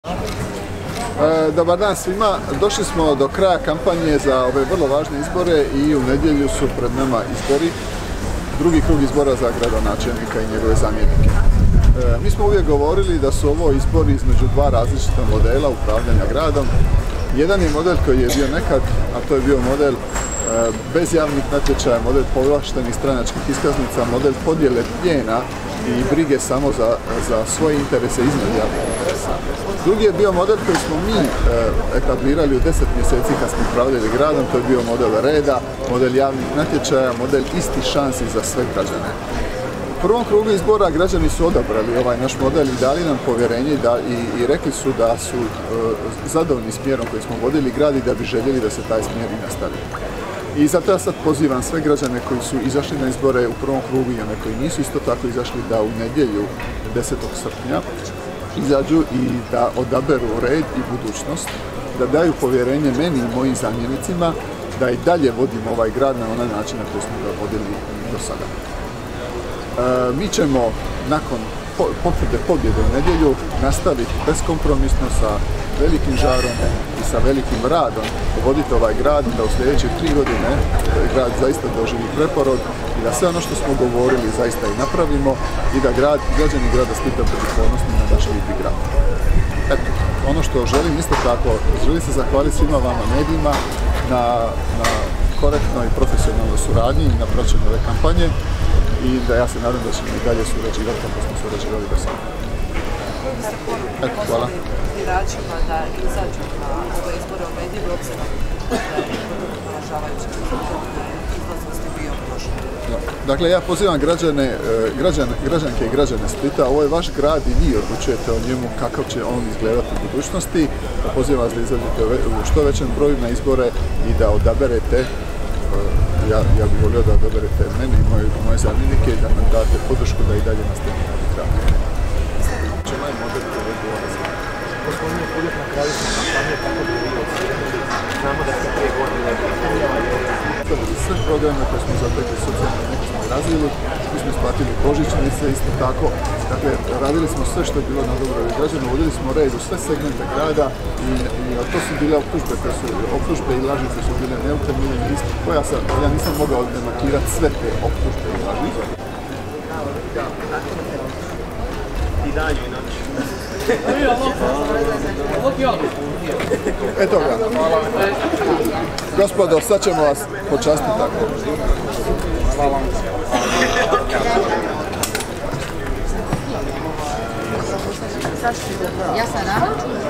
Dobar dan svima, došli smo do kraja kampanje za ove vrlo važne izbore i u nedjelju su pred nama izbori, drugi krug izbora za gradonačelnika i njegove zamjenike. Mi smo uvijek govorili da su ovo izbori između dva različita modela upravljanja gradom. Jedan je model koji je bio nekad, a to je bio model bez javnih natječaja, model povlaštenih stranačkih iskaznica, model podjele plijena i brige samo za svoje interese iznad javnih interesa. Drugi je bio model koji smo mi etablirali u 10 mjeseci kad smo upravljali gradom, to je bio model reda, model javnih natječaja, model istih šansi za sve građane. U prvom krugu izbora građani su odabrali ovaj naš model i dali nam povjerenje i rekli su da su zadovoljni smjerom koji smo vodili grad i da bi željeli da se taj smjer i nastavi. I zato ja sad pozivam sve građane koji su izašli na izbore u prvom krugu i one koji nisu isto tako izašli da u nedjelju 10. srpnja izađu i da odaberu red i budućnost, da daju povjerenje meni i mojim zamjenicima da i dalje vodimo ovaj grad na onaj način na koji smo ga vodili do sada. Mi ćemo nakon potvrde pobjede u nedjelju nastaviti beskompromisno sa velikim žarom i sa velikim radom voditi ovaj grad, da u sljedeće 3 godine grad zaista doživi preporod i da sve ono što smo govorili zaista i napravimo i da građani grada Splita budu ponosni na naš lijepi grad. Eto, ono što želim isto tako, želim se zahvaliti svima vama medijima na korektnoj i profesionalnoj suradnji i na praćenju ove kampanje i da ja se nadam da ćemo i dalje surađivati kako smo surađivali do sada. Eto, hvala. Biračima da izađu na ove izbore u nedjelju, obzirom da je poražavajuće izlaznosti bio prošle. Dakle, ja pozivam građanke i građane Splita, ovo je vaš grad i vi odlučujete o njemu kakav će on izgledati u budućnosti. Pozivam vas da izađete u što većem broju na izbore i da odaberete, ja bih volio da odaberete mene i moje zamjenike i da nam date podršku da i dalje nastavimo raditi grad. Ovaj model koji je dolazi. Gospodine Puljak, na kraju smo kampanje tako da vi odsjedili. Znamo da ste 3 godine sve programe koje smo zatekli socijalno neko smo razvili, mi smo isplatili božićnice isto tako. Dakle, radili smo sve što je bilo na dobrobit građana, uvodili smo red u sve segmente grada i to su bile optužbe i laži koje su bile neutemeljene isto. Ja nisam mogao demarkirati sve te optužbe i laži. i danju i noć. Eto ga. Gospodo, sad ćemo vas počastiti tako. Hvala vam. Ja sam Rana.